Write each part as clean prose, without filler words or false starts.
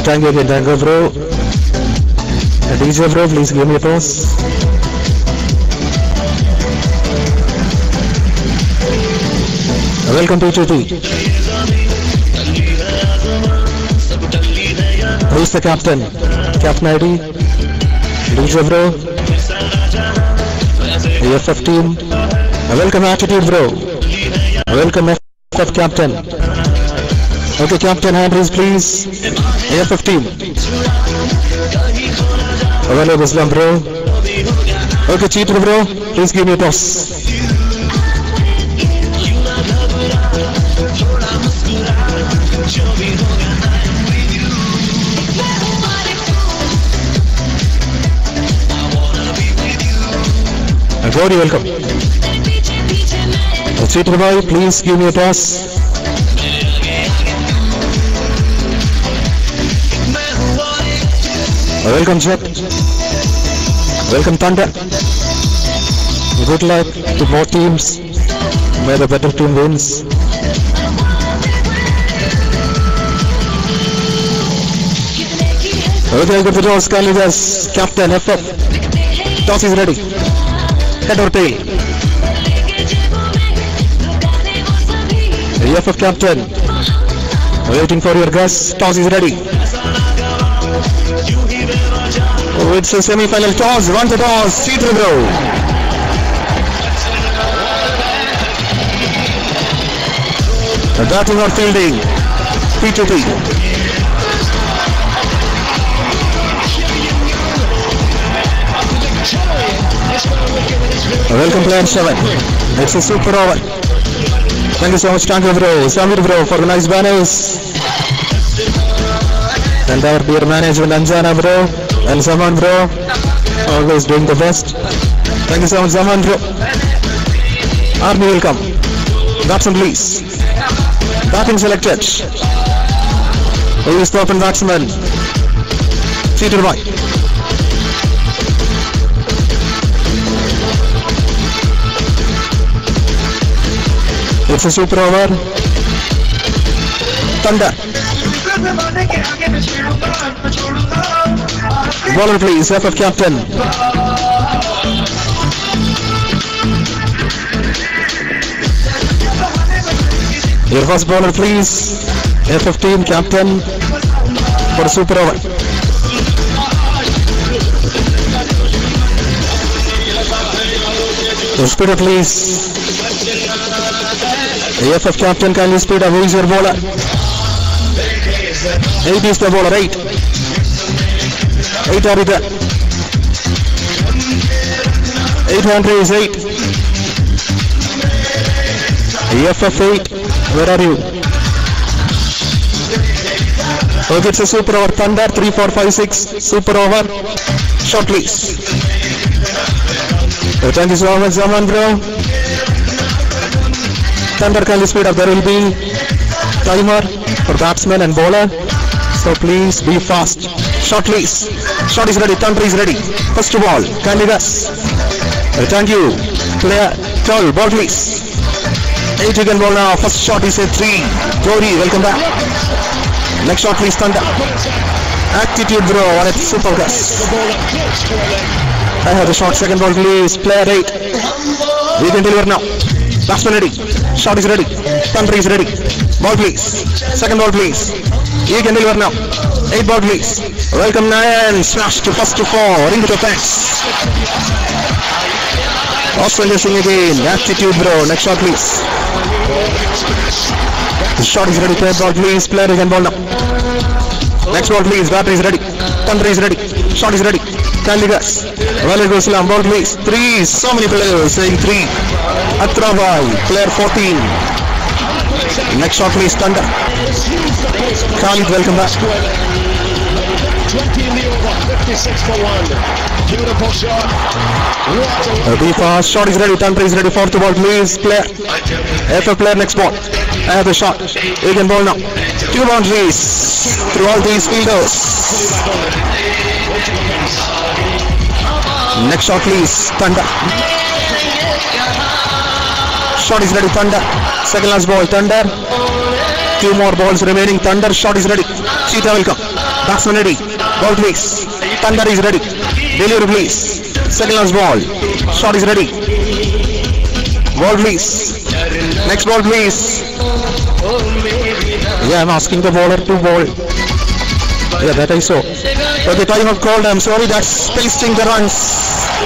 thank you again, bro. DJ bro, please give me a pause. Welcome to TT. Who's the captain? Captain ID? DJ bro. The FF team. Welcome Attitude bro. Welcome FF captain. Okay, captain hand raise please. FF team. Available Islam bro. Okay, cheater bro. Please give me a toss. Gori, welcome. Cheater boy, please give me a toss. Welcome Jet. Welcome Thunder. Good luck to both teams. May the better team wins. Okay, good for toss. Alidar, captain FF. Toss is ready. Head or tail? The FF captain. Waiting for your guess. Toss is ready. Oh, it's a semi-final toss. Run the toss. Cheater bro. Batting or fielding? P2P. Welcome player 7. It's a super over. Thank you so much, Tanka bro, Samir bro for the nice banners. And our dear management Anjana bro and Zaman bro, always doing the best. Thank you so much Zaman bro. Army will come. Batsman please. Batting selected. Who is the open batsman? Cheater boy. It's a super over. Thunder. Bowler please, FF captain. Your first bowler please, FF team captain for a super over. So speed up please. The FF captain, kindly speed up. Who is your bowler? 8 is the bowler, 8. 8 are there. 800 is 8. The FF 8, where are you? Okay, it's a super over. Thunder, 3, 4, 5, 6. Super over. Shot please. So thank you so much, Zaman bro. Thunder, kindly speed up. There will be timer for batsman and bowler. So please be fast. Shot please. Shot is ready. Thunder is ready. First ball. Kindly guess. Thank you. Player 12. Ball please. 8 you can ball now. First shot is a 3. Gori, welcome back. Next shot please, Thunder. Attitude bro on it. Super guess. I have the shot. Second ball please. Player 8. We can deliver now. Batsman ready. Shot is ready. Thunder is ready. Ball please. Second ball please. You can deliver now. 8 ball please. Welcome 9. Smash to first to 4. Ring to the fence. Australia sing again. Attitude bro. Next shot please. The shot is ready. Third ball please. Player you can ball now. Next ball please. Batter is ready. Thunder is ready. Shot is ready. Kindly guess. Walid Islam. Ball please. 3. So many players saying 3. Atrabai. Player 14. Next shot please. Thunder. Khalid, welcome back. 20 in the over. 56 for 1. Beautiful shot. Be fast. Shot is ready. Thunder is ready. Fourth ball please. Player. FF player next ball. I have the shot. You can ball now. 2 boundaries through all these fielders. Next shot please. Thunder. Shot is ready. Thunder. Second last ball. Thunder. 2 more balls remaining. Thunder. Shot is ready. Cheetah will come. Batsman ready. Ball please. Thunder is ready. Delivery please. Second last ball. Shot is ready. Ball please. Next ball please. Yeah, I'm asking the bowler to bowl. Yeah, that I saw. But the time of called, I'm sorry, that's pasting the runs.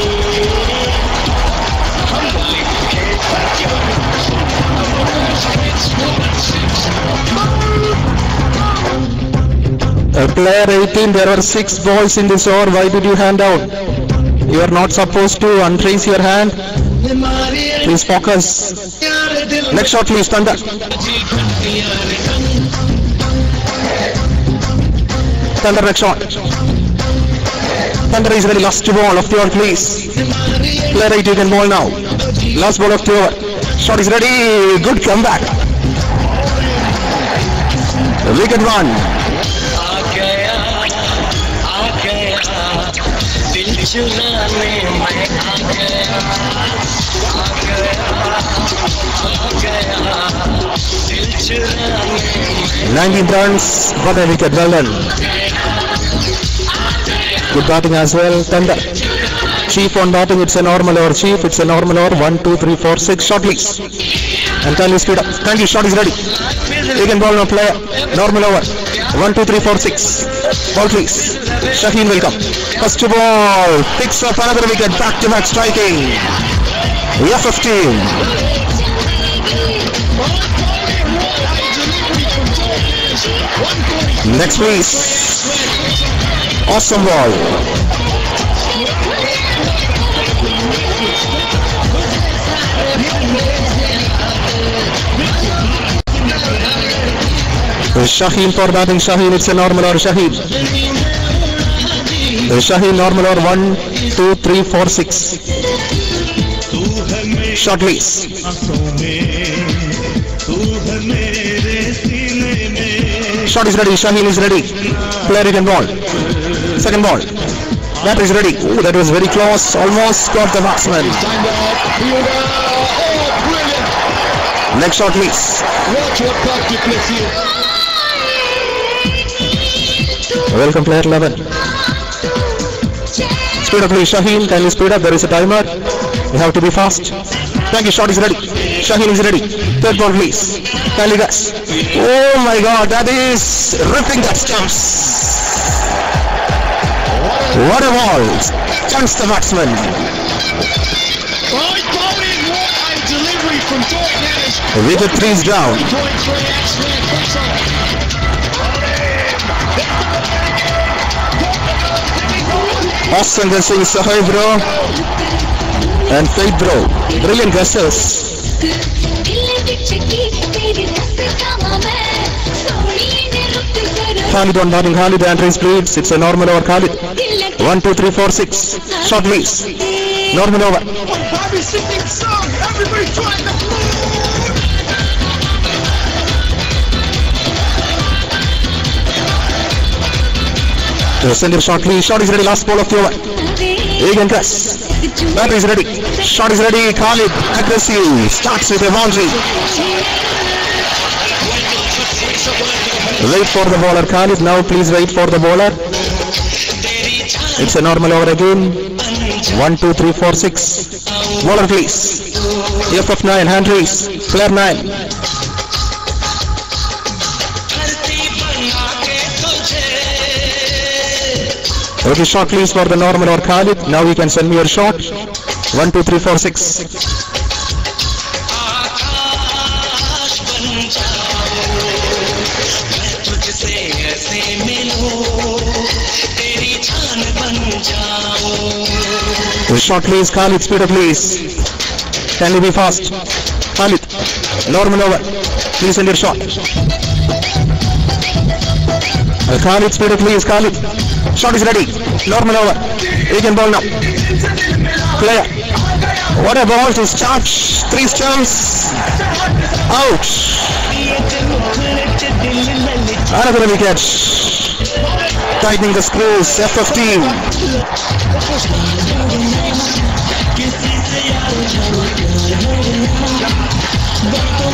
Player 18, there are 6 balls in this over. Why did you hand out? You are not supposed to unraise your hand. Please focus. Next shot please, Thunder. Thunder, next shot. Thunder is ready. Last ball of the over please. Player 18 can ball now. Last ball of the over. Shot is ready. Good comeback. Wicket one. चुराने मैं आ गया 19 runs for the wicket, well done. Good batting as well. Thunder. Chief on batting, it's a normal over. Chief, it's a normal over. 1, 2, 3, 4, 6. Shot please. And kindly speed up. Thank you, shot is ready. You can ball now, player. Normal over. 1, 2, 3, 4, 6. Ball please. Shaheen will come. First ball. Picks up another wicket. Back to back striking. Yeah, 15. Next please. Awesome ball. Shaheen for batting. Shaheen, it's a normal over. Shaheen. Shaheen normal over. 1, 2, 3, 4, 6. Shot please. Shot is ready. Shaheen is ready. Player can ball. Second ball. That is ready. Ooh, that was very close. Almost got the batsman. Next shot please. Welcome player 11. Speed up please. Shaheen, kindly speed up. There is a timer. You have to be fast. Thank you. Shot is ready. Shaheen is ready. Third ball please. Kindly guys. Oh my god, that is ripping that stumps. What a ball. Stunts the batsman. Wicket 3 is down. Austin guessing Sahai bro and Faith bro. Brilliant guesses. Khalid on batting. Khalid entries please. It's a normal over. Khalid. 1, 2, 3, 4, 6. Shot please. Normal over. Send your shot please. Shot is ready. Last ball of the over. Again press. Batter is ready. Shot is ready. Khalid aggressive. Starts with a boundary. Wait for the bowler, Khalid. Now please wait for the bowler. It's a normal over again. 1, 2, 3, 4, 6. Bowler please. FF9, hand raise. Player 9. Okay, shot please for the normal over Khalid. Now you can send me your shot. 1, 2, 3, 4, 6. Shot please, Khalid, speed up please. Kindly be fast. Khalid, normal over. Please send your shot. Khalid, speed up please, Khalid. Shot is ready. Normal over. You can ball now. Player. What a ball to start. 3 stumps. Out. Another wicket. Tightening the screws. F15.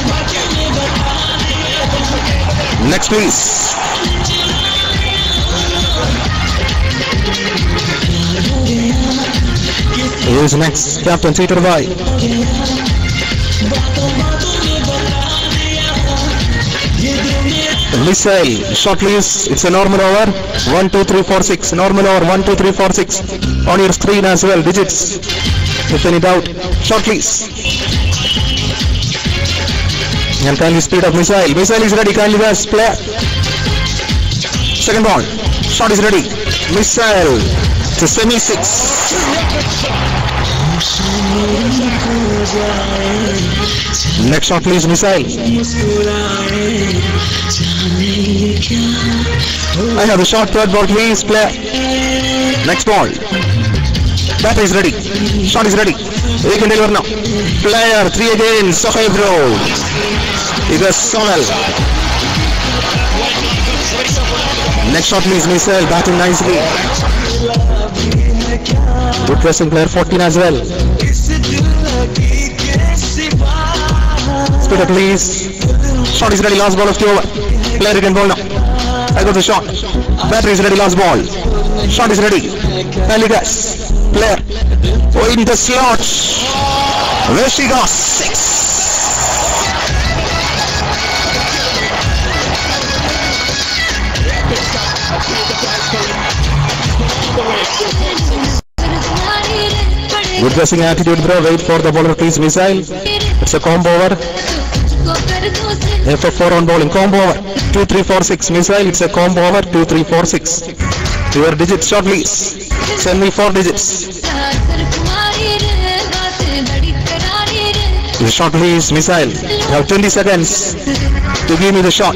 Next please. is next. Captain Sponser By. Missile. Shot please. It's a normal over. 1, 2, 3, 4, 6. Normal over. 1, 2, 3, 4, 6. On your screen as well. Digits. If any doubt. Shot please. And kindly speed up missile. Missile is ready. Kindly guys. Player. Second ball. Shot is ready. Missile. To semi 6. Next shot please. Missile. I have the shot. Third ball please. Player. Next ball. Batter is ready. Shot is ready. You can deliver now. Player. 3 again. Sohaib bro. It is Sonal. Next shot please. Missile. Batting nicely. Good pressing player. 14 as well. Speed up please. Shot is ready. Last ball of the over. Player you can bowl now. I got the shot. Batter is ready. Last ball. Shot is ready. Early guys. Player. Oh, in the slot. Where she goes? 6. Good pressing attitude bro. Wait for the bowler please. Missile. It's a combo over. FF4 on bowling. Combo over. 2, 3, 4, 6. Missile. It's a combo over. 2, 3, 4, 6. Your digits shot please. Send me 4 digits. The shot please. Missile. You have 20 seconds to give me the shot.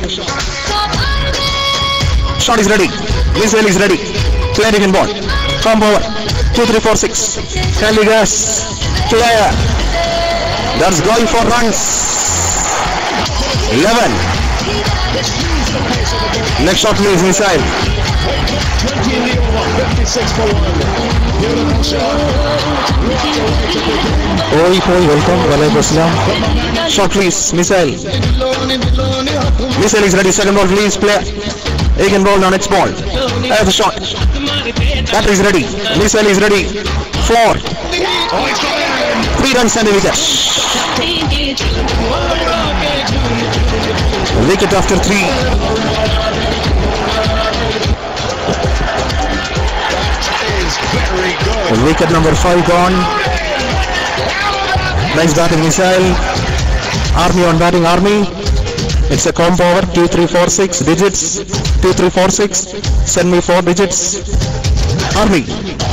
Shot is ready. Missile is ready. Player you can ball. Combo over. 2, 3, 4, 6. Kindly guys. Player. That's going for runs. 11. Next shot please. Missile. 20 in the over. 56 for 1. Beautiful shot. Oi, welcome. Walaikum assalam. Shot please. Missile. Missile is ready. Second ball please. Player. You can ball now. Next ball. I have the shot. Batter is ready. Missile is ready. 4. 3 runs and a wicket. Wicket after 3. Wicket number 5 gone. Nice batting Missile. Army on batting. Army. It's a combo over. 2, 3, 4, 6 digits. 2, 3, 4, 6. Send me 4 digits. Army.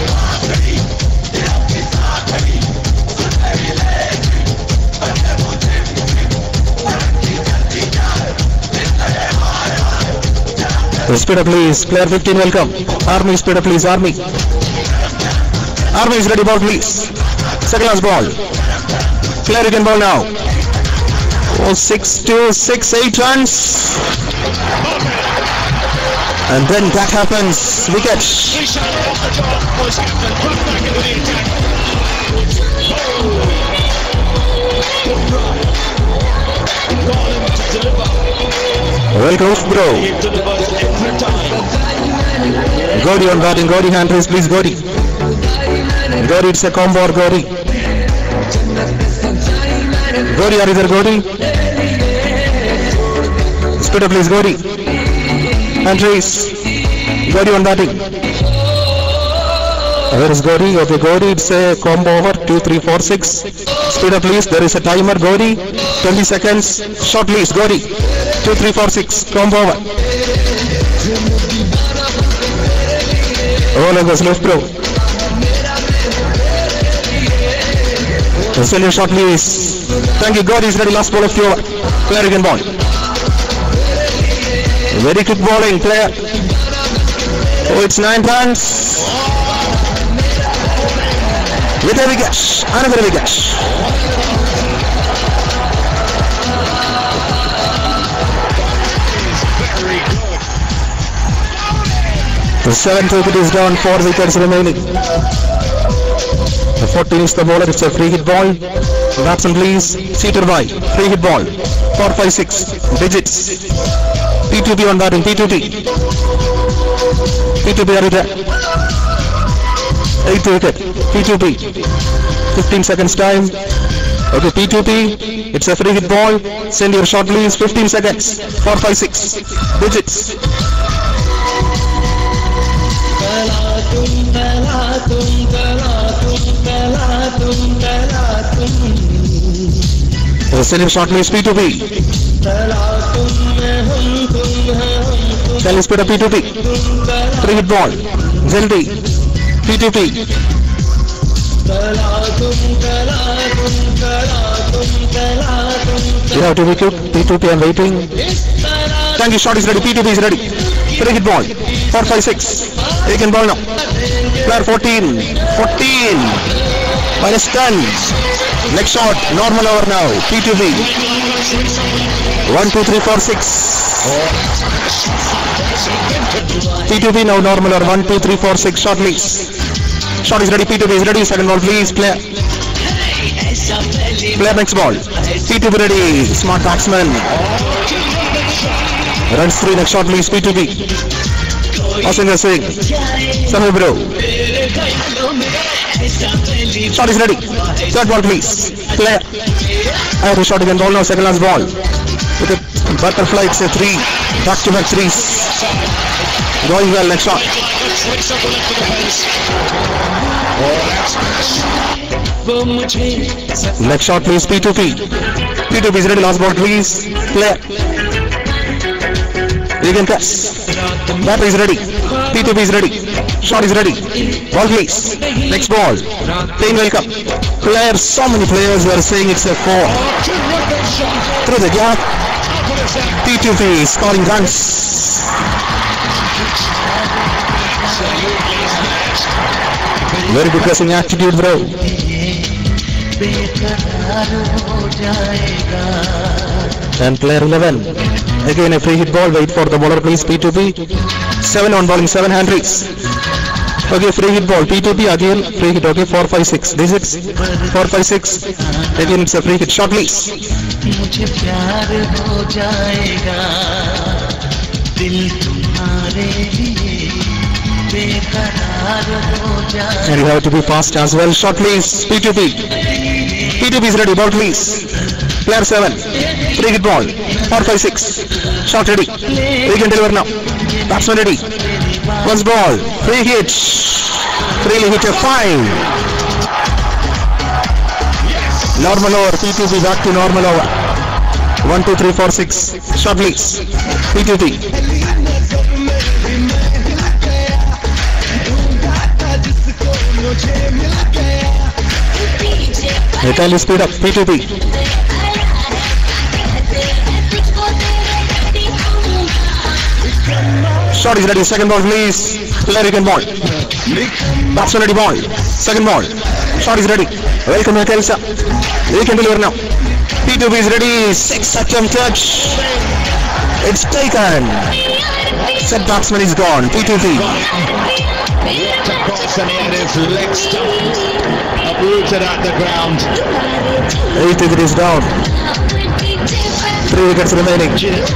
Speed up please. Player 15 welcome. Army speed up please. Army. Army is ready ball please. Second last ball. Player you can ball now. Oh, 6, 2, 6, 8 runs. And then that happens. Wicket. Well close bro. Godi on batting. Godi hand raise please. Godi. Godi, it's a combo or Godi. Godi, are you there Godi? Speed up please Godi. Hand raise. Godi on batting. Where is Godi? Okay, Godi, it's a combo over. 2, 3, 4, 6. Speed up please. There is a timer. Godi. 20 seconds. Shot please. Godi. 2, 3, 4, 6. Combo over. Oh, like this left bro. Send your shot please. Thank you. God is ready. Last ball of the over. Player you can ball. Very quick bowling. Player. Oh, it's 9 runs. With a wicket. Another wicket. The 7th wicket is down. 4 wickets remaining. The 14 is the bowler. It's a free hit ball. Batsman please. Sponser By. Free hit ball. 4, 5, 6. Digits. P2P on batting. P2P. P2P are you there? 8th wicket. P2P. 15 seconds time. Okay, P2P. It's a free hit ball. Send your shot please. 15 seconds. 4, 5, 6 digits. Send your shot please. P2P. Can you speed up P2P? Free hit ball. Zeldi. P2P. You have to be quick. P2P, I'm waiting. Thank you, shot is ready. P2P is ready. Free hit ball. 4, 5, 6. You can ball now. Player 14. 14. Minus 10. Next shot. Normal over now. P2P. 1, 2, 3, 4, 6. P2P now normal over. 1, 2, 3, 4, 6. Shot please. Shot is ready. P2P is ready. Second ball please. Player next ball. P2P ready. Smart batsman. Runs 3. Next shot please. P2P. Awesome swing. Samir bro. Shot is ready. Third ball please. Player. I have a shot again. Ball now. Second last ball. With a butterfly. It's a 3. Back to back 3s. Going well. Next shot. Next shot please. P2P. P2P is ready. Last ball please. Player. You can pass. Batter is ready. P2P is ready. Shot is ready. Ball please. Next ball. Pain welcome. Players. So many players were saying it's a 4. Through the gap. P2P scoring runs. Very good pressing attitude, bro. And player 11. Again a free hit ball. Wait for the bowler please. P2P. 7 on bowling. 7 hand raise. Okay, free hit ball. P2P again. Free hit. Okay, 4, 5, 6. Digits. 4, 5, 6. Again it's a free hit. Shot please. And you have to be fast as well. Shot please. P2P. P2P is ready. Ball please. Player 7. Free hit ball. 4, 5, 6. Shot ready. We can deliver now. Batsman ready. First ball. Free hit. Freely hit a 5. Normal over. P2P back to normal over. 1, 2, 3, 4, 6. Shot please. P2P. Italy speed up. P2P. Shot is ready. Second ball please. Player you can ball. Batsman ready ball. Second ball. Shot is ready. Welcome Kelsa. You can deliver now. P2P is ready. 6 attempt touch. It's taken. Set batsman is gone. P2P. Across and he had his leg stumped, uprooted at the ground. 8 degrees down. 3 wickets remaining.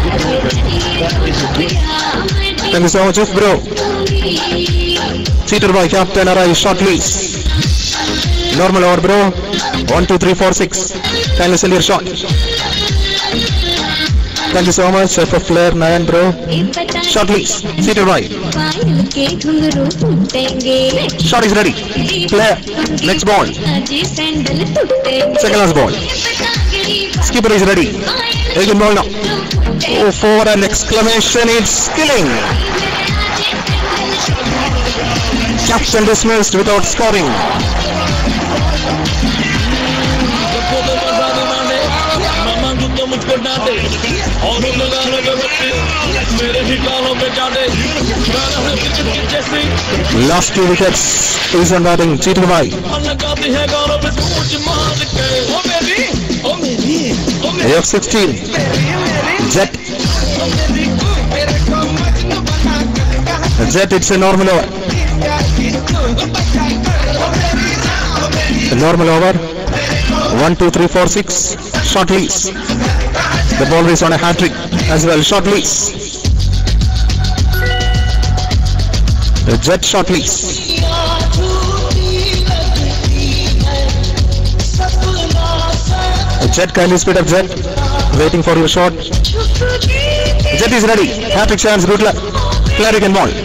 Thank you so much, bro. Cheater by captain arrives. Shot please. Normal over, bro. 1, 2, 3, 4, 6. Kindly send your shot. Thank you so much, FF player 9, bro. Shot please. Cheater by. Shot is ready. Player. Next ball. Second last ball. Skipper is ready. Again ball now. Oh, for an exclamation, it's killing. Captain dismissed without scoring. Last 2 wickets. Is on batting. Cheater by. AF16. Jet. Jet, it's a normal over. A normal over. 1, 2, 3, 4, 6. Shot please. The ball is on a hat trick as well. Shot please. The Jet shot please. Jet, kindly speed up, Jet. Waiting for your shot. Jet is ready. Hat-trick chance, good luck. Cleric and ball.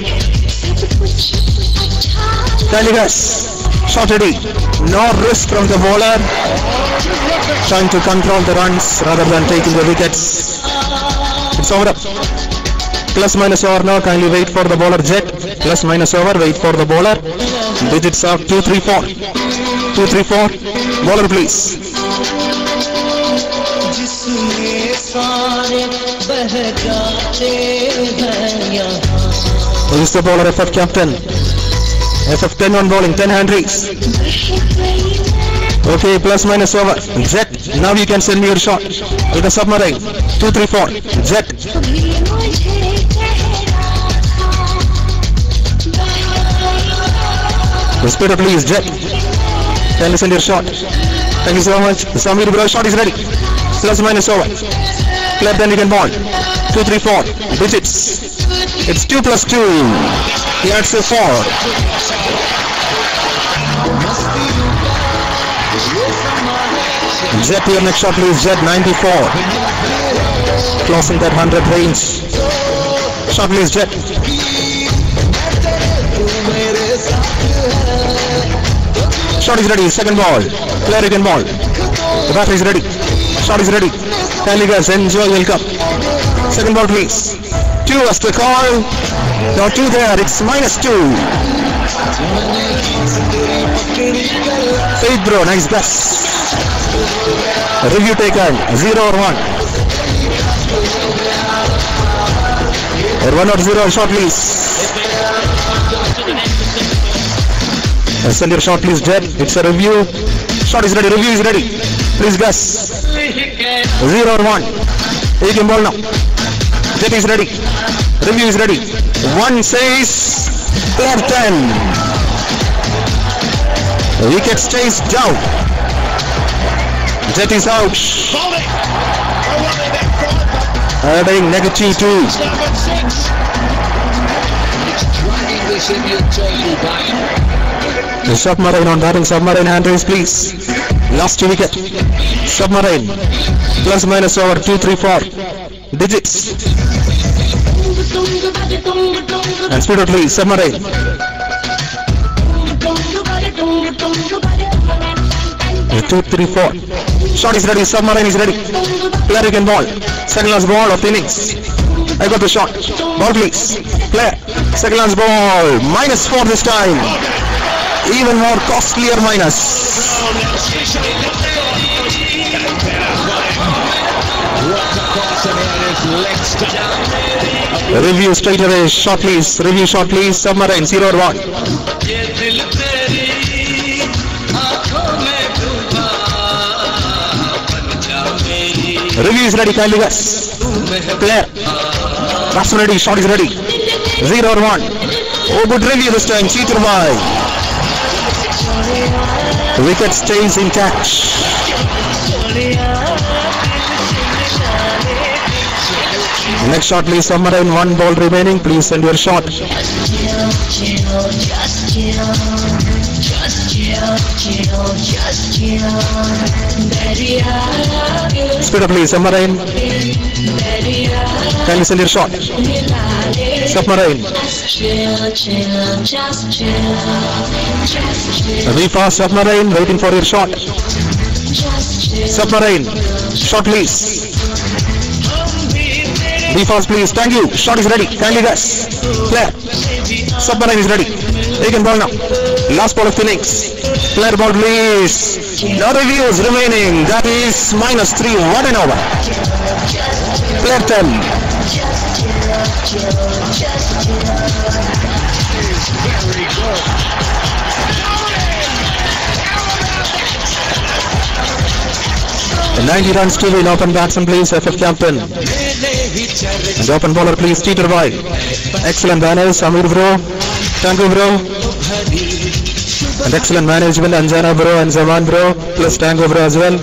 Kindly guys. Shot ready. No risk from the bowler. Trying to control the runs rather than taking the wickets. It's over. Plus minus over now. Kindly wait for the bowler, Jet. Plus minus over. Wait for the bowler. Digits are 2, 3, 4. 2, 3, 4. Bowler, please. Who is the bowler? FF captain. FF 10 on bowling. 10 hand raise. Okay, plus minus over. Jet, now you can send me your shot. With the submarine. 2, 3, 4. Jet. The speed up, please, Jet. Can you send your shot? Thank you so much. Samir bro, shot is ready. Plus minus over. Clear, then you can ball. 2, 3, 4. Digits. It's 2 plus 2. Yeah, it's a 4. Jet, your next shot, please. Jet, 94. Closing that 100 range. Shot, please, Jet. Shot is ready. Second ball. Clear, you can ball. The batter is ready. Shot is ready. Kindly guys, enjoy, welcome. Second ball, please. 2 as the call. No 2 there. It's minus 2. Faith bro, nice guess. Review taken. 0 or 1. Or 1 or 0. Shot, please. Send your shot, please, Jet. It's a review. Shot is ready. Review is ready. Please guess. 0 or 1. You can ball now. Jet is ready. Review is ready. 1 says clear 10. Wicket stays down. Jet is out. Adding negative 2. The submarine on batting. Submarine hand raise, please. Last wicket. Submarine. Plus minus over 2, 3, 4. Digits. And speed out, please. Submarine. 2, 3, 4. Shot is ready. Submarine is ready. Player, you can ball. Second last ball of the innings. I got the shot. Ball, please. Player. Second last ball. Minus 4 this time. Even more costlier minus. Review straight away. Shot, please. Review shot, please. Submarine. 0 or 1. Review is ready, kindly guys. Clear. That's ready, shot is ready. 0 or 1. Oh, good review this time. Sponser By. Wicket stays intact. Next shot, please. Submarine. 1 ball remaining. Please send your shot. Speed up, please. Submarine. Can you send your shot? Submarine. Be fast, Submarine. Waiting for your shot. Submarine. Shot, please. Be fast, please. Thank you. Shot is ready. Kindly guys. Player. Submarine is ready. You can ball now. Last ball of the innings. Player ball, please. No reviews remaining. That is minus 3. What an over. Player 10. The 90 runs to win. Open batsman, please. FF captain. And open bowler, please. Sponser By. Excellent banners. Samir bro. Thank you, bro. And excellent management. Anjana bro and Zaman bro. Plus Tango bro as well.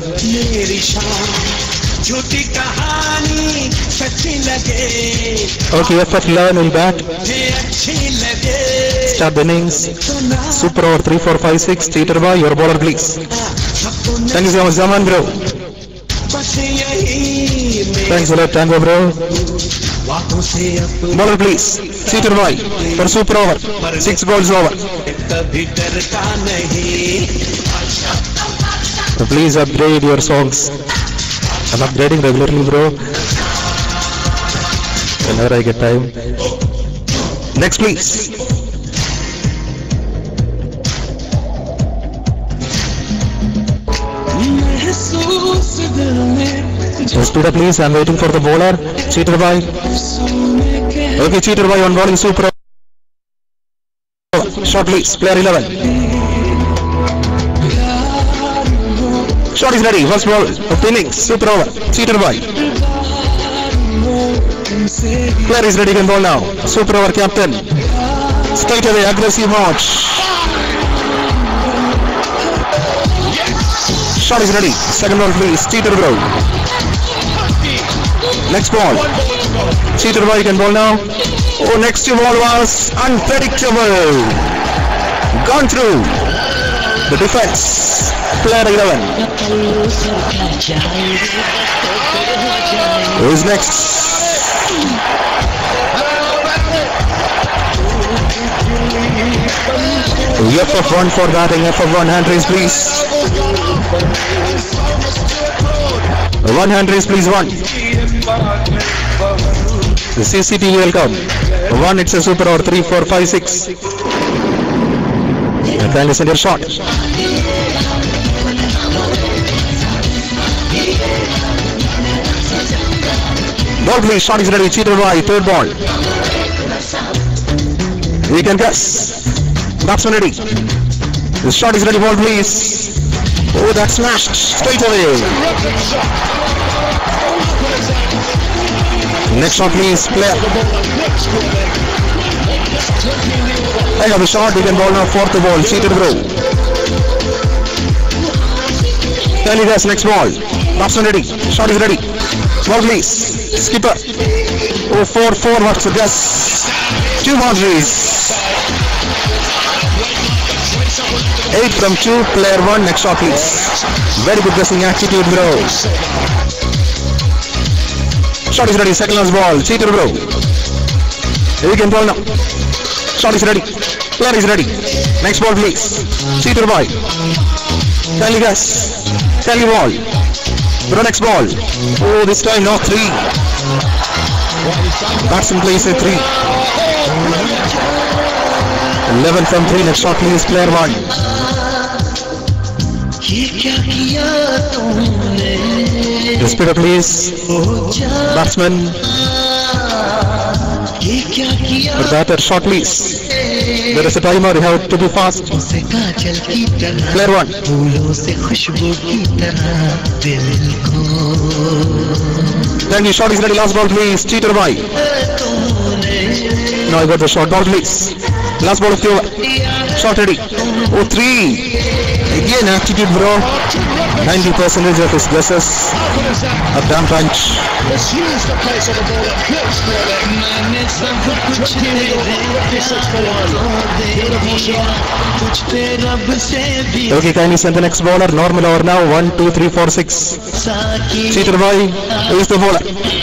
Okay, FF learn will bat. Start the innings. Super over 3, 4, 5, 6. Sponser By. Your bowler, please. Thank you so much, Zaman bro. Thanks a lot, Tango bro. Bowler please. Sponser By for super over. 6 balls over. So please upgrade your songs. I'm upgrading regularly, bro. Whenever I get time. Next, please. Speed up, please. I'm waiting for the bowler. Sponser By. Okay, Sponser By on bowling super. Shot, please. Player 11. Shot is ready. First ball of the innings. Super over. Sponser By. Player is ready. Can ball now. Super over, captain. Straight away. Aggressive march. Shot is ready. Second ball, please. Sponser By. Next ball. Sponser By can ball now. Oh, next ball was unpredictable. Gone through the defense. Player 11. Who's next? F1 for batting. F1 hand raise, please. One hand raise, please. One. The CCTV will come. One, it's a super over. 3, 4, 5, 6. Kindly send your shot. Ball, please. Shot is ready. Sponser By. Third ball. We can guess. Batsman ready. The shot is ready. Ball, please. Oh, that's smashed straight away. Next shot, please. Player. I got the shot. We can ball now. Fourth ball. Sponser By. Kindly guess. Next ball. Batsman ready. Shot is ready. Ball, please. Skipper. Oh, 4-4. What's the guess? 2 boundaries. 8 from 2. Player 1. Next shot, please. Very good guessing attitude, bro. Shot is ready. Second last ball. Sponser By. We can ball now. Shot is ready. Player is ready. Next ball, please. Sponser By. Kindly guess. Kindly ball. Bro, next ball. Oh, this time not 3. Batsman plays a 3. 11 from 3. Next shot, please. Player 1. The speed up, please. Batsman. The batter, shot, please. There is a timer. You have to be fast. Player 1. Thank you. Shot is ready. Last ball, please. Sponser By. Now I got the shot. Ball, please. Last ball of the over. Shot ready. Oh, 3. Again, attitude, bro. 90% of his guesses. A damn punch. Okay, kindly send the next bowler. Normal over now. 1, 2, 3, 4, 6. Sponser By. Who is the bowler?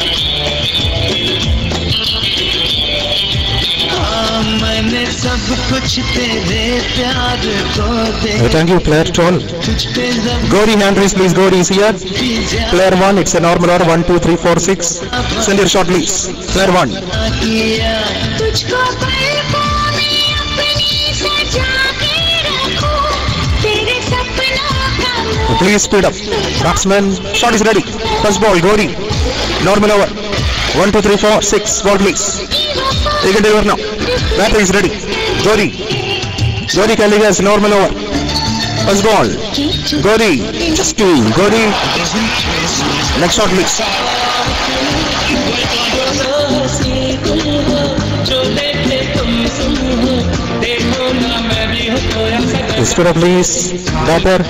Thank you, player 12. Gauri, hand raise, please. Gauri is here. Player 1, it's a normal order. 1, 2, 3, 4, 6. Send your shot, please. Player 1. Please speed up. Batsman, shot is ready. First ball, Gauri. Normal over. 1, 2, 3, 4, 6. Ball, please. You can deliver now. Batter is ready. Gauri. Gauri Kaligas, normal over. First ball. Gauri. Just 2. Gauri. Next shot, please. Speed up, please. Batter.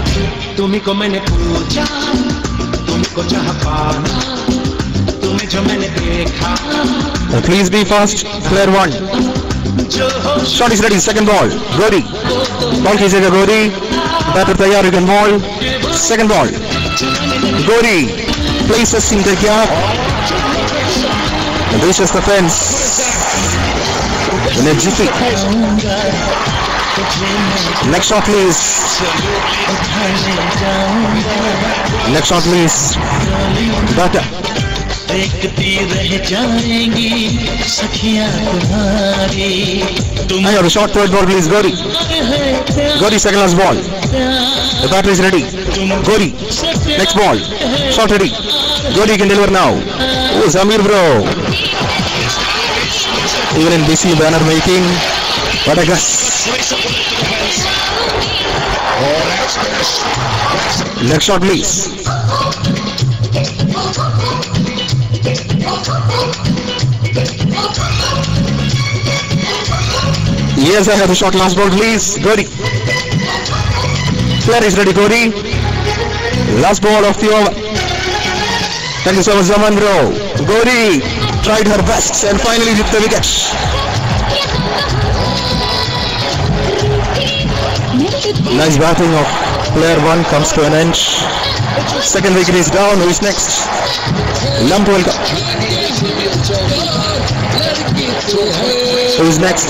Please be fast. Player 1. Shot is ready. Second ball. Gauri. Ball कीजिएगा Gauri. Batter तैयार. You can ball. Second ball. Gauri. places in the gap and reaches the fence in a jiffy. Next shot please. Next shot please. Better. I have a shot third ball please. Gauri. Gauri second last ball. The batter is ready. Gauri. Next ball. Shot ready. Gauri can deliver now. Oh Zamir bro. Even in busy banner making. What a guess. Next shot please. Yes, I have a shot last ball please. Gauri. Player is ready Gauri. Last ball of the over. Thank you so much Zaman bro. Gauri tried her best and finally hit the wicket. Nice batting of player 1 comes to an end. Second wicket is down. Who is next? Lamp will come. Who is next?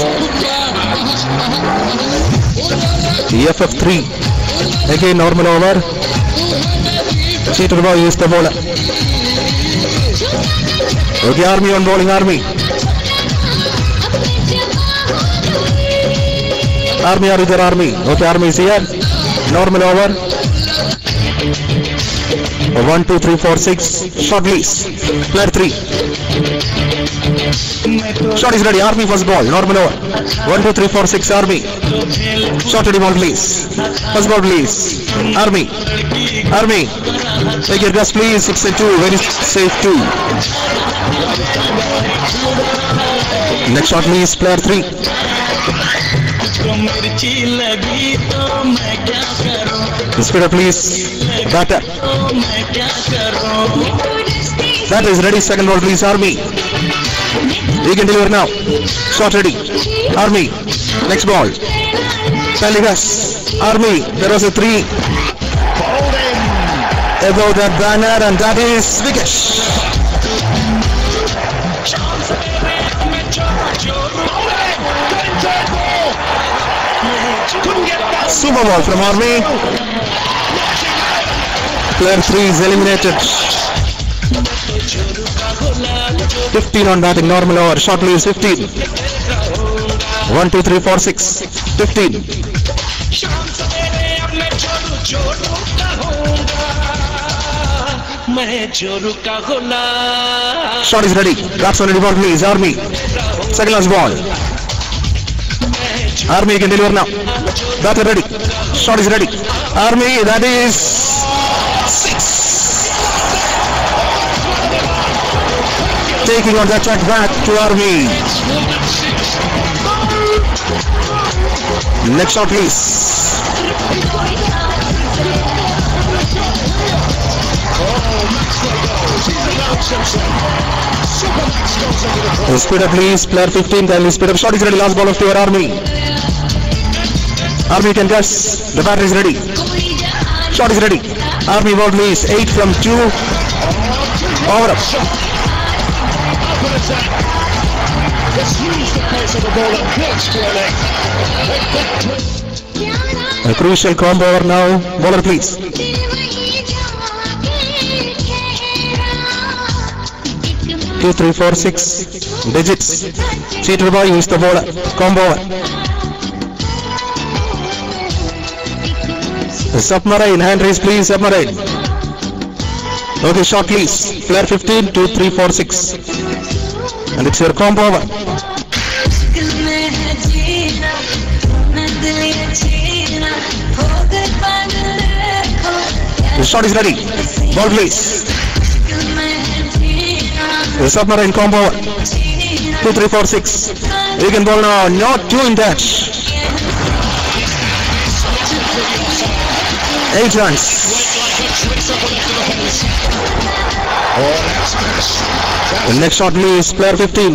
FF3. Again normal over. Cheater boy is the bowler. Okay, Army on bowling. Army. Army, are you there, Army? Okay, Army is here. Normal over. 1, 2, 3, 4, 6. Shot please. Player 3. Shot is ready. Army first ball. Normal over. 1, 2, 3, 4, 6. Army. Shot ready ball please. First ball please. Army. Army. Take your guess please. 6 and 2. Very safe 2. Next shot please. Player 3. Speed up please. Batter. Batter is ready. Second ball please. Army. He can deliver now. Shot ready. Army. Next ball. Peligas. Army. There was a 3 above that banner and that is wicket. Super ball from Army. Player 3 is eliminated. 15 on batting, normal over. Shot please 15. 1, 2, 3, 4, 6. 15. Shot is ready. Batsman ready ball please. Army. Second last ball. Army can deliver now. Batter ready. Shot is ready. Army, that is 6. Taking on the track back to Army. Next shot please. Speed up please. Player 15 kindly speed up. Shot is ready. Last ball of your Army. Army can guess. The batter is ready. Shot is ready. Army ball please. 8 from 2. Over up. A crucial combo over now. Bowler please. 2, 3, 4, 6 digits. Cheater boy is the bowler. Combo over. Submarine, hand raise please, submarine. Okay, shot please. Player 15, 2, 3, 4, 6. And it's your combo over. The shot is ready. Ball please. The submarine combo over. 2, 3, 4, 6. You can ball now. Not 2 in that. 8 runs. The next shot please, player 15.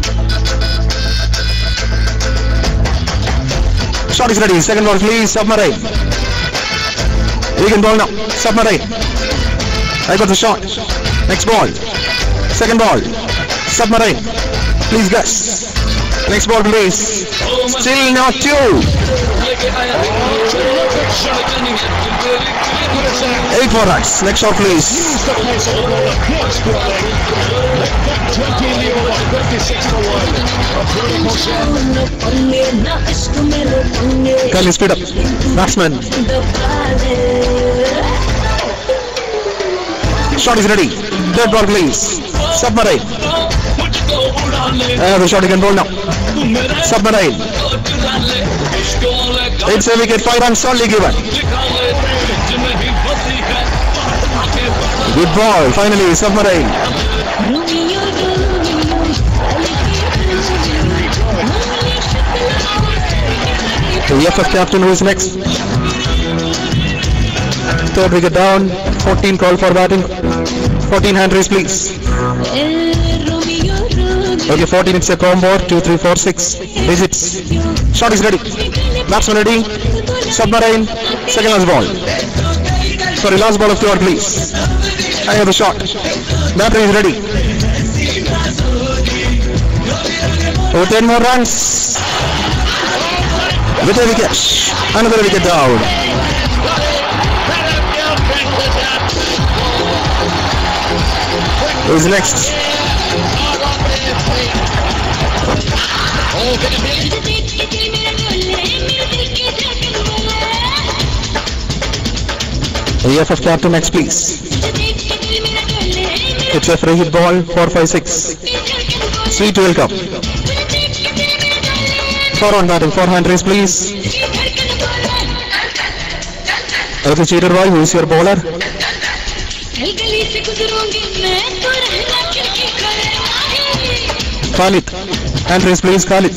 Shot is ready. Second ball please, submarine. You can ball now. Submarine. I got the shot. Next ball. Second ball. Submarine. Please guess. Next ball please. Still not two. 8 for runs. Next shot please. Use the pace of the ball. Next bowling. Back 20 in the over. 56 for 1. A beautiful shot. Can you speed up? Batsman. Shot is ready. Third ball please. Submarine. The shot you can bowl now. Submarine. It's a wicket. 5 runs only given. Good ball. Finally, Submarine. The FF captain who is next. Third wicket down. 14 call for batting. 14 hand raise please. Okay, 14 it's a combo. 2, 3, 4, 6 digits. Shot is ready. Batsman ready. Submarine. Second last ball. Sorry, last ball of the over please. I have a shot. Batter is ready. Oh, 10 more runs. With a wicket. Another wicket down. Who's next? The FF captain next please. It's a free hit ball. 4, 5, 6. Sweet welcome. 4 on batting. 4 hand raise please. Okay, cheater boy, who is your bowler? Khalid. Hand raise please, Khalid.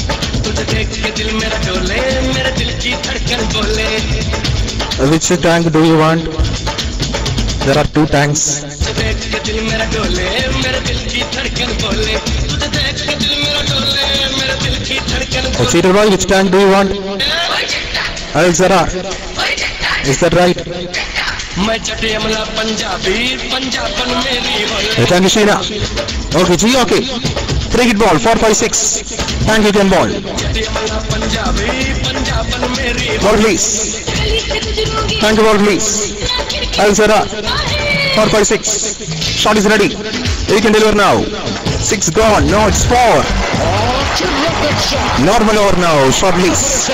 Which tank do you want? There are 2 tanks. Cheater boy, which tank do you want? Alidar. Is that right? Thank you, Sheena. Okay, G, okay. 3 hit ball, 4, 5, 6. Thank you, 10 ball. Ball please. Thank you, ball please. Alidar. 4, 5, 6. Shot is ready. You can deliver now. 6 gone. No, it's 4. Normal over now. Shot please.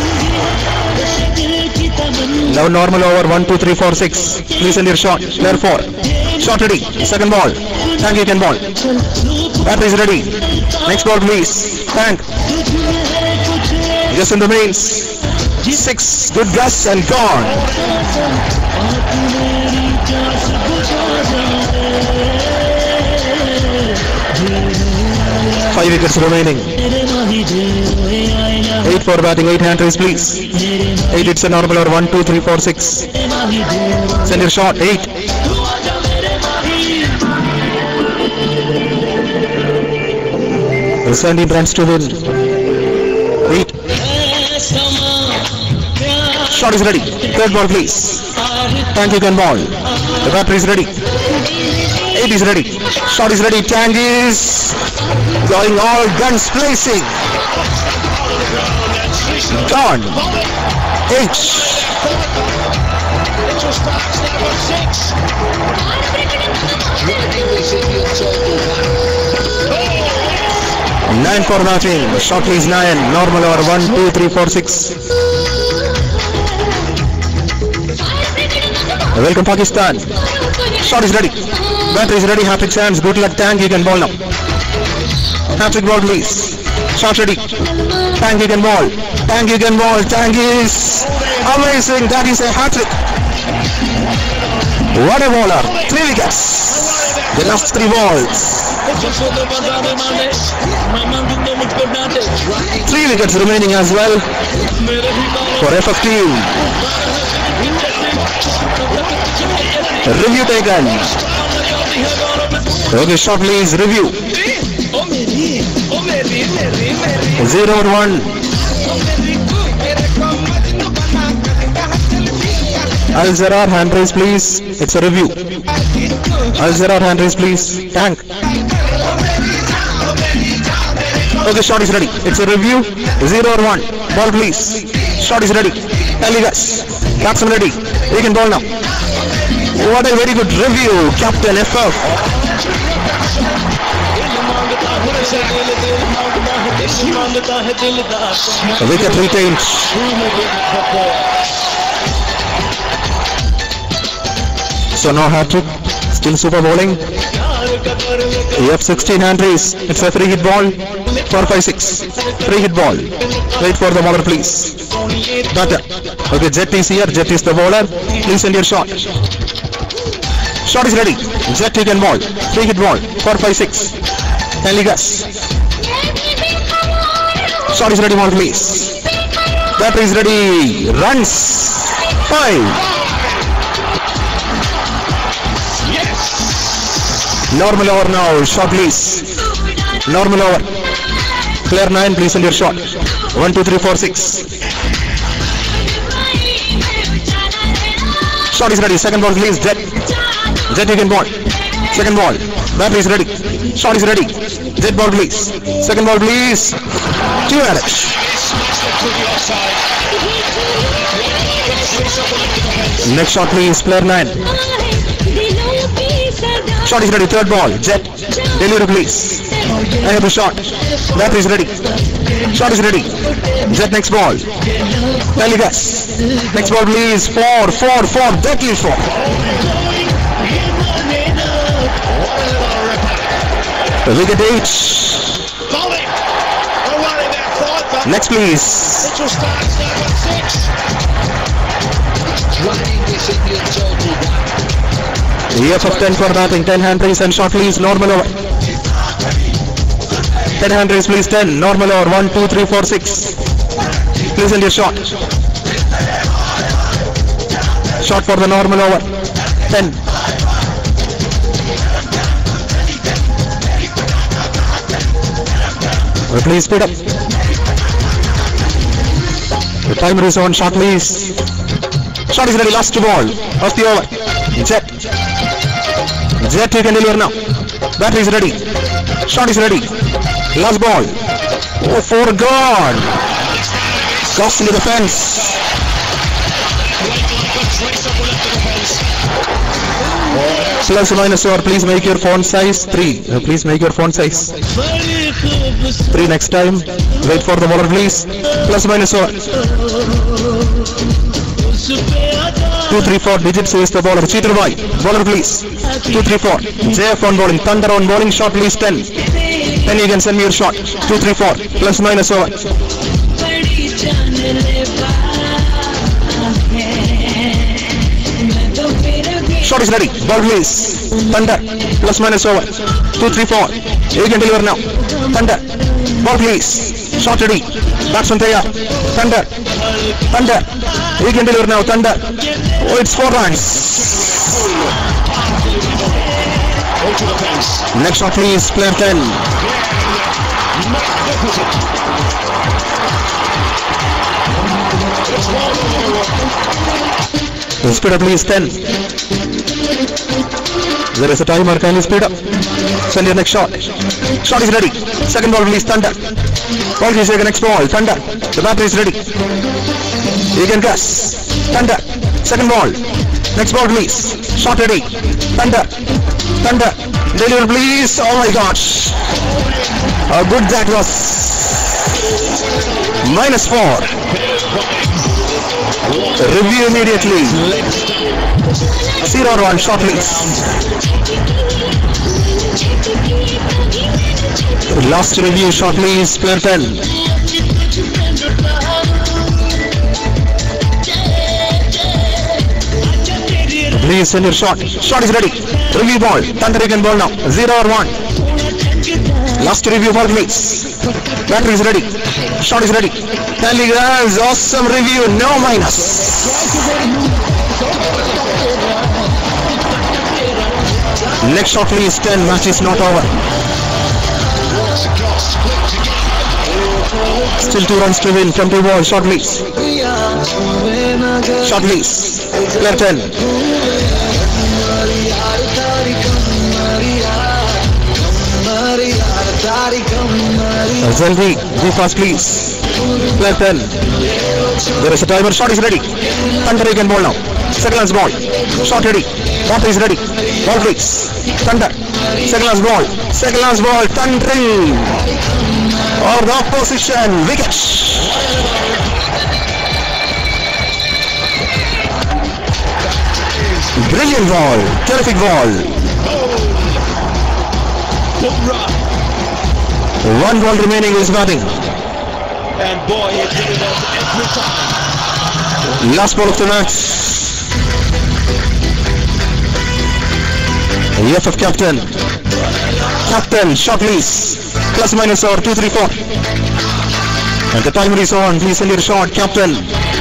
Now normal over. 1, 2, 3, 4, 6. Please send your shot. Player 4. Shot ready. Second ball. Thank you, 10 ball. Batter is ready. Next ball please. Thank. Just in the mains. 6. Good guess and gone. 5 wickets remaining. 8 for batting. 8 hand raise please. 8 it's a normal or 1, 2, 3, 4, 6. Send your shot. 8. There's 17 runs to win. 8. Shot is ready. Third ball please. Thank you, can ball. The batter is ready. 8 is ready. Shot is ready. Tang is going all guns blazing. Gone. 8. 9 for batting. Shot is 9. Normal over 1, 2, 3, 4, 6. Welcome Pakistan. Shot is ready. Batter is ready. Hat-trick chance. Good luck Tang. You can ball now. Hat-trick ball please. Shot ready. Tang you can ball. Tang you can ball. Tang is amazing. That is a hat-trick. What a bowler. 3 wickets. The last 3 balls. 3 wickets remaining as well for FF team. Review taken. Okay, shot please. Review. 0-1. Alidar, hand raise please. It's a review. Alidar, hand raise please. Tank. Okay, shot is ready. It's a review. 0 or 1. Ball please. Shot is ready. Eligas. Batsman ready. We can ball now. What a very good review, Captain FF. Wicket retained. So no hat-trick. Still super bowling. Yep, 16 hand raise. It's a free hit ball. 4-5-6. Free hit ball. Wait for the bowler please. Batter. Okay, Jet is here. Jet is the bowler. Please send your shot. Shot is ready. Jet, you can ball. Free hit ball. 4-5-6. Eligas. Shot is ready, ball please. Batter is ready. Runs. 5. Normal over now. Shot please. Normal over. Clear 9. Please send your shot. 1, 2, 3, 4, 6. Shot is ready. Second ball please. Jet. Jet, you can ball. Second ball. Batter is ready. Shot is ready. Jet ball please. Second ball please. 2 average. Next shot please. Player 9. Shot is ready. Third ball. Jet. Delivery please. I have a shot. Batter is ready. Shot is ready. Jet next ball. Eligas. Next ball please. 4. Deadly 4. Wicket 8. Next please. EF of 10 for batting. 10 hand raise and shot please. Normal over. 10 hand raise please. 10. Normal over. 1, 2, 3, 4, 6. Please send your shot. Shot for the normal over. 10. Please speed up. The timer is on. Shot please. Shot is ready. Last ball of the over. Jet. Jet, you can deliver now. Batter is ready. Shot is ready. Last ball. Oh, 4 gone. Crossed into the fence. Plus or minus over. Please make your font size 3. Please make your font size 3 next time. Wait for the bowler please. Plus or minus over. 2, 3, 4 digits is the bowler. Cheater by. Bowler please. 2, 3, 4. JF on bowling. Thunder on bowling. Shot please 10. 10 you can send me your shot. 2, 3, 4. Plus minus over. Shot is ready. Ball please. Thunder. Plus minus over. 2, 3, 4. You can deliver now. Thunder. Ball please. Shot ready. Batsman there. Thunder. Thunder. You can deliver now. Thunder. Oh, it's 4 runs. Next shot please. Player 10. Speed up please. 10. There is a timer. Can you speed up? Send your next shot. Shot is ready. Second ball please. Thunder. Ball please. Take the next ball. Thunder. The batter is ready. You can guess. Thunder. Second ball. Next ball please. Shot ready. Thunder. Thunder. Deliver please. Oh my gosh. A good that was. -4. Review immediately. 0 or 1. Shot please. Last review. Shot please. Player 10. Please send your shot. Shot is ready. Review ball. Thunder, you can ball now. 0 or 1. Last review ball please. Batter is ready. Shot is ready. Eligas, awesome review. No minus. Next shot please. 10. Match is not over. Still 2 runs to win. From 2 balls. Shot please. Shot please. Player 10. Zeldi, be fast please. Player 10. There is a timer. Shot is ready. Thunder again ball now. Second last ball. Shot ready. Water is ready. Ball please. Thunder. Second last ball. Second last ball. Thundering. Or the opposition. Wicket. Brilliant ball. Terrific ball. One ball remaining is batting. And boy, he did it every time. Last ball of the match. EFF captain. Captain, shot please. Plus minus or 2, 3, 4. And the timer is on. Please send your shot, captain.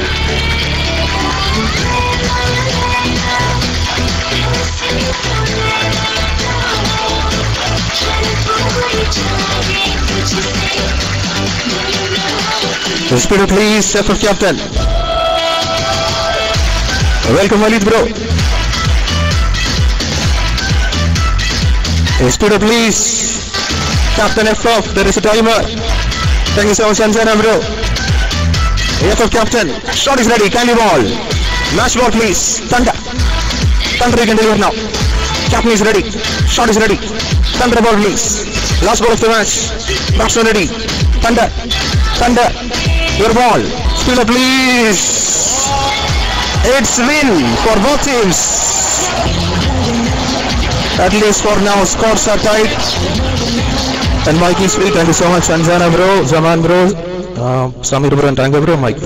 The speeder please, EFF captain. Welcome Alid bro. Speeder please. Captain EFF, there is a timer. Thank you so much Zaman bro. EFF captain, shot is ready, kindly ball. Match ball please, Thunder. Thunder you can deliver now. Captain is ready, shot is ready. Thunder ball please. Last ball of the match. Batsman ready. Thunder. Thunder. Your ball. Speeder please. It's win for both teams. At least for now, scores are tied. And Mike is free. Thank you so much, Sanjana bro, Zaman bro, Samir bro, and Tanga bro, Mike.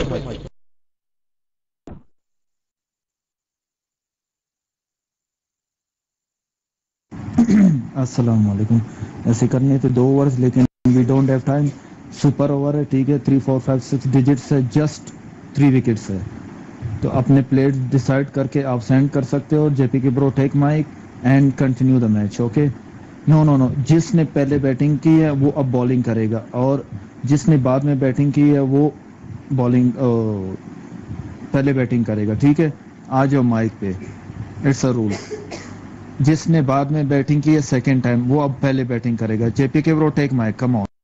अस्सलामुअलैकुम। ऐसे करने थे 2 overs लेकिन we don't have time. Super over है, ठीक है, 3 4 5 6 digits है, just 3 wickets है। तो अपने प्लेट डिसाइड करके आप सेंड कर सकते हो। जेपी के bro take mike and continue the match. Okay, no, जिसने पहले बैटिंग की है वो अब बॉलिंग करेगा और जिसने बाद में बैटिंग की है वो बॉलिंग पहले बैटिंग करेगा, ठीक है। आ जाओ माइक पे, इट्स अ रूल। जिसने बाद में बैटिंग की है सेकंड टाइम वो अब पहले बैटिंग करेगा। जेपी के bro take mike, come on.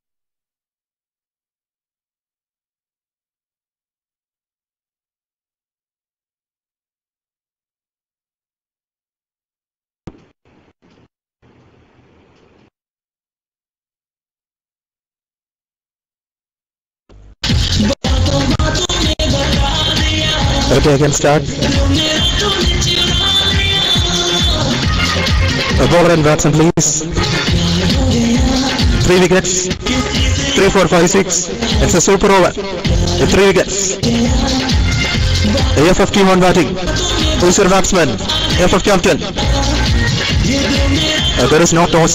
Okay, I can start. A bowler and batsman please. 3 wickets. 3 4 5 6. It's a super over. 3 wickets. AFF team on batting. Who's your batsman? AFF captain. There is no toss.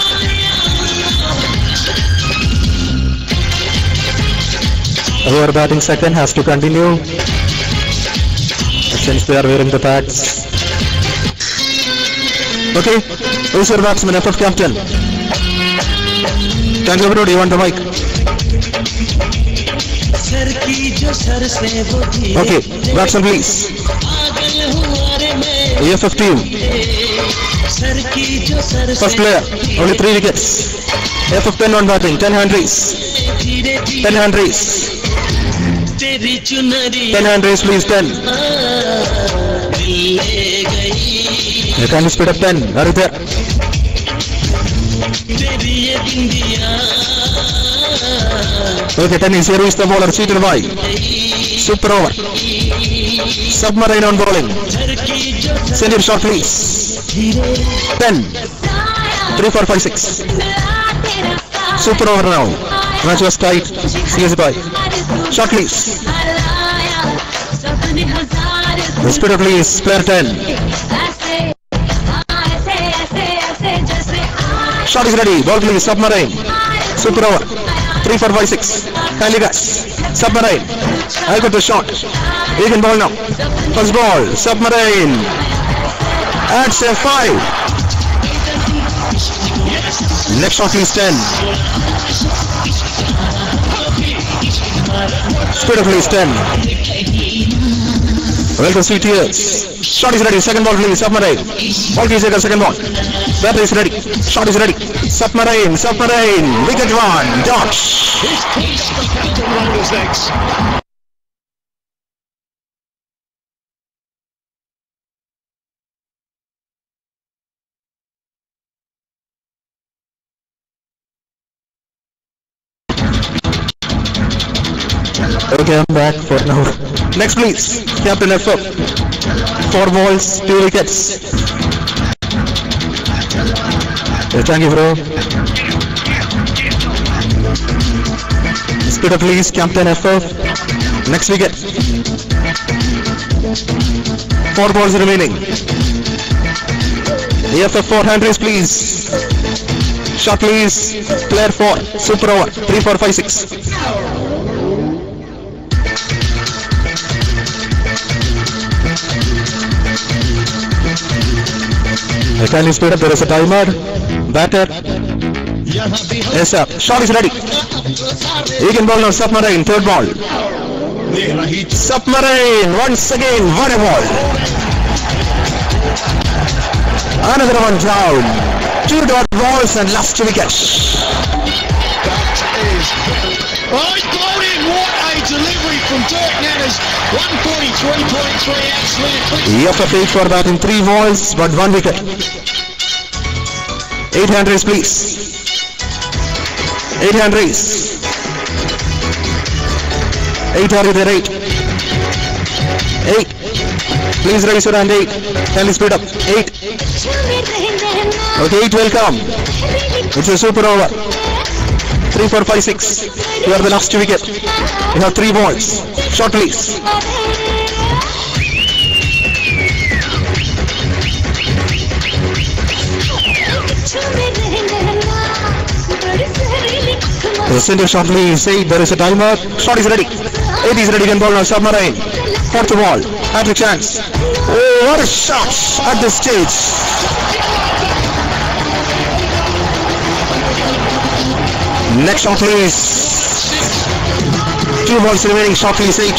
Whoever batting second has to continue since they are wearing the pads. Okay, who's your batsman? AFF captain. Thank you bro, do you want the mic? Okay, batsman please. AFF team. First player, only 3 wickets. AFF 10 on batting, 10 hand raise. 10 hand raise. 10 hand raise please, 10. You can speed up 10, Alidar. Okay, 10 is here is the bowler, Sponser By. Super over. Submarine on bowling. Send your shot please. 10. 3 4 5 6. Super over now. Match was tight. CS By. Shot please. The speeder please. Player 10. Shot is ready. Ball please. Submarine. Super over. 3 4 5 6. Kindly guys. Submarine. I got the shot. You can ball now. First ball. Submarine. That's a 5. Next shot please 10. Speeder please 10. Welcome, sweet tears. Shot is ready. Second ball, please. Submarine. Ball please take a second ball. Batter is ready. Shot is ready. Submarine. Submarine. Wicket one. Dot. He's pulled up the captain around his legs. Okay, I'm back for now. Next, please. Captain FF. 4 balls, 2 wickets. Thank you, bro. Speed up, please. Captain FF. Next wicket. 4 balls remaining. EFF 4 hundreds, please. Shot, please. Player 4. Super over. 3, 4, 5, 6. Can you speed up? There is a timer. Batter. Yes, sir. Shot is ready. He can bowl now. Submarine. Third ball. Submarine. Once again. What a ball. Another one down. 2 dot balls and last wicket. Oh, he's blown in. What a delivery from Dirk Nanners. 143.3 absolute. EFF for that in 3 balls but 1 wicket. 800 please. 800. 800 8. 8. Please raise your hand. 8. Can you speed up? 8. Okay, 8 will come. It's a super over. 3, 4, 5, 6. You are the last wicket. You have 3 balls. Shot please. Center shot please. 8. There is a timer. Shot is ready. 8 is ready. Can ball now. Submarine. 4th ball. Hat-trick chance. Oh, what a shot at this stage. Next shot please. 2 balls remaining. Shot please. 8.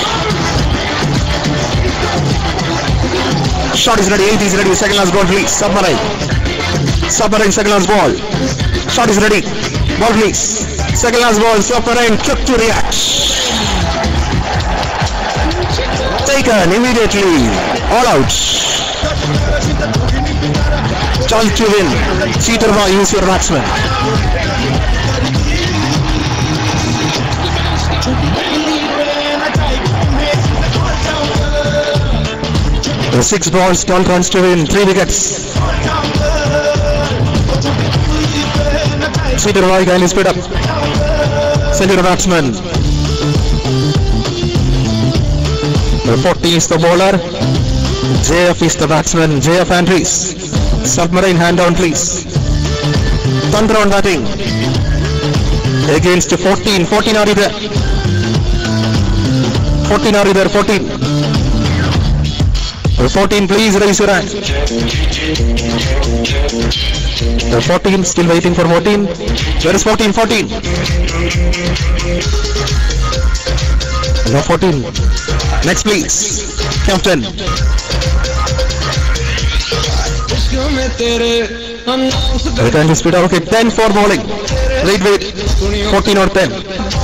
Shot is ready. 8 is ready. Second last ball please. Submarine. Submarine. Second last ball. Shot is ready. Ball please. Second last ball. Submarine. Took to react. Taken immediately. All out. Chance to win. Sponser By, use your batsman. 6 balls, 12 runs to win, 3 wickets. Sponser By, kindly speed up. Send your batsman. 40 is the bowler. JF is the batsman. JF Andrews. Submarine hand down please. Thunder on batting. Against 14. 14 are you there? 14 are you there? 14. 14 please raise your hand. 14 still waiting for 14. Where is 14? 14. No 14. Next please. Captain. Return to speed up. Okay, 10 for bowling. Wait. 14 or 10.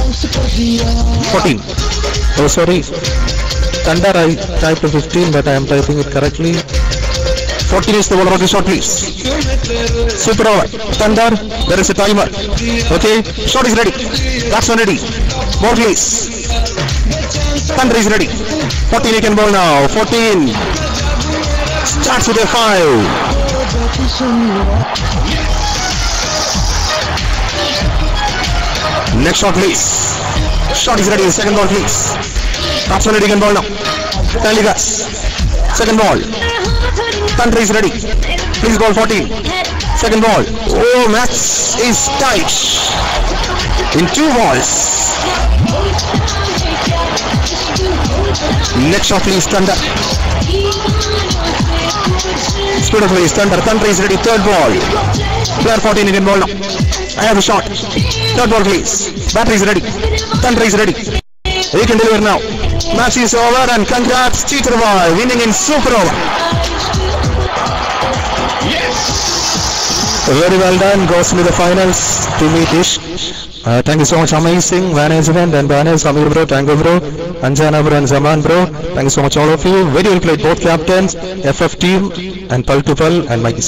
14. Oh sorry. Thunder I typed 15 but I am typing it correctly. 14 is the ball. Okay, shot please. Super over. Thunder. There is a timer. Okay, shot is ready. Batsman ready. Ball please. Thunder is ready. 14 he can bowl now. 14. Starts with a 5. Next shot please. Shot is ready. Second ball please. Batsman ready, can ball now. Kindly guys. Second ball. Thunder is ready. Please ball 14. Second ball. Oh, match is tight. In 2 balls. Next shot please. Thunder. Speed up please. Thunder. Thunder is ready. Third ball. Player 14 you can ball now. I have a shot. Third ball please. Batter is ready. Thunder is ready. He can deliver now. Match is over and congrats Sponser By winning in super over. Yes! Very well done. Goes to the finals to meet Ish. Thank you so much. Amazing management and banners. Samir bro, Tango bro, Anjana bro and Zaman bro. Thank you so much all of you. Very well played both captains, FF team and Pal to Pal and Mikey.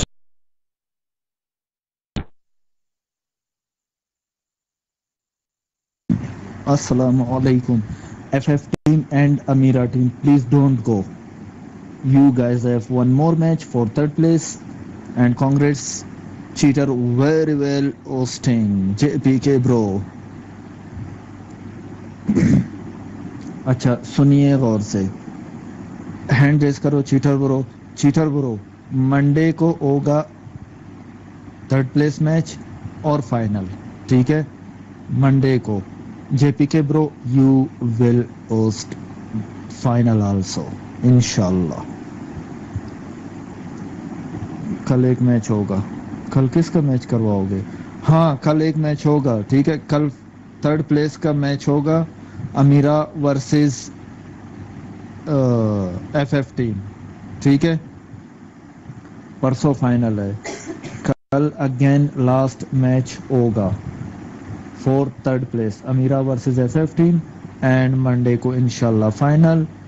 Assalamu alaikum. FF team and Amira team, please don't go. You guys have one more match for third place, and congrats cheater, very well hosting JPK bro. अच्छा सुनिए गौर से, hand raise करो cheater bro Monday को होगा third place match और final, ठीक है? मंडे को JPK bro, you will host final also, इंशाल्लाह. कल एक मैच होगा. कल किसका मैच करवाओगे? हाँ, कल एक मैच होगा, ठीक है? कल थर्ड प्लेस का मैच होगा, अमीरा वर्सेस FF टीम, ठीक है? परसों फाइनल है. कल अगेन लास्ट मैच होगा for third place, Amira versus FF team, and Monday को इंशाल्लाह फाइनल.